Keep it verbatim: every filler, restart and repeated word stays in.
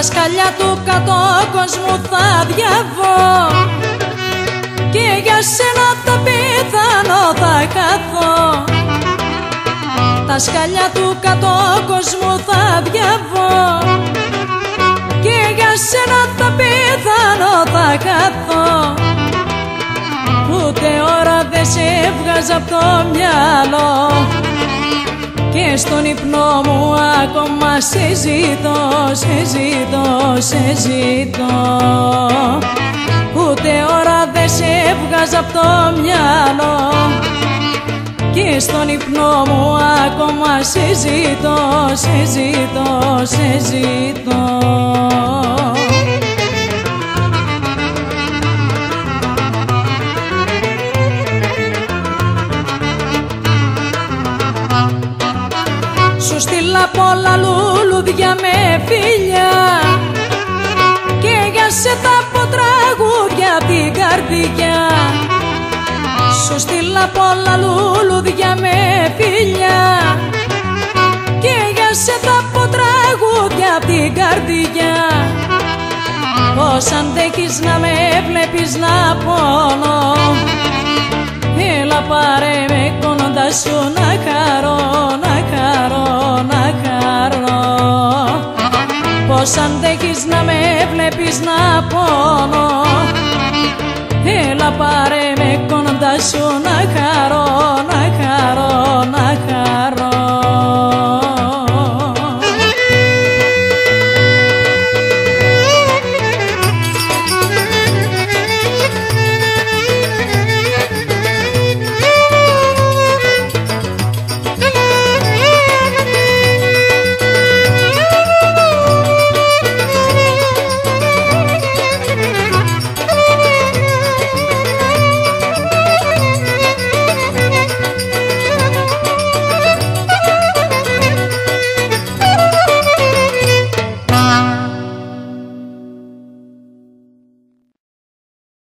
Στα σκαλιά του κατώ κόσμου θα διαβώ και για σένα το πιθανό θα χαθώ. Τα σκαλιά του κατώ κόσμου θα διαβώ και για σένα το πιθανό θα χαθώ. Ούτε ώρα δεν σε έβγαζα απ' το μυαλό και στον ύπνο μου ακόμα σε ζητώ, σε ζητώ, σε ζητώ. Ούτε ώρα δεν σε έβγαζα απ' το μυαλό και στον ύπνο μου ακόμα σε ζητώ, σε ζητώ, σε ζητώ. Σου στείλα πολλά λουλούδια με φιλιά και για σε θα πω τραγούδια απ' την καρδιά. Σου στείλα πολλά λουλούδια με φιλιά και για σε θα πω τραγούδια απ' την καρδιά. Πώς αντέχεις να με βλέπεις να πονώ, έλα πάρε με κοντά σου να χαρώ, να χαρώ, να χαρώ. Πώς αντέχεις να με βλέπεις να πονώ, έλα πάρε με κοντά σου να